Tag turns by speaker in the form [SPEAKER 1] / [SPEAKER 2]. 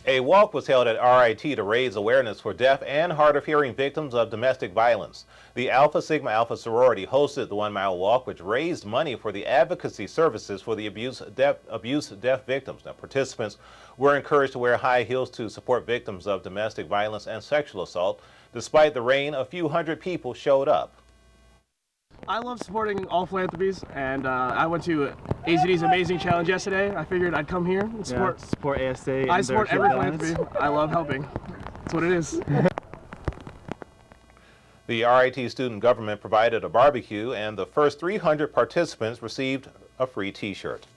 [SPEAKER 1] A walk was held at RIT to raise awareness for deaf and hard of hearing victims of domestic violence. The Alpha Sigma Alpha sorority hosted the 1 mile walk, which raised money for the advocacy services for the abuse deaf victims. Now, participants were encouraged to wear high heels to support victims of domestic violence and sexual assault. Despite the rain, a few hundred people showed up.
[SPEAKER 2] I love supporting all philanthropies, and I went to AZD's Amazing Challenge yesterday. I figured I'd come here and support
[SPEAKER 3] ASA.
[SPEAKER 2] I support every philanthropy. I love helping. That's what it is.
[SPEAKER 1] The RIT student government provided a barbecue, and the first 300 participants received a free t-shirt.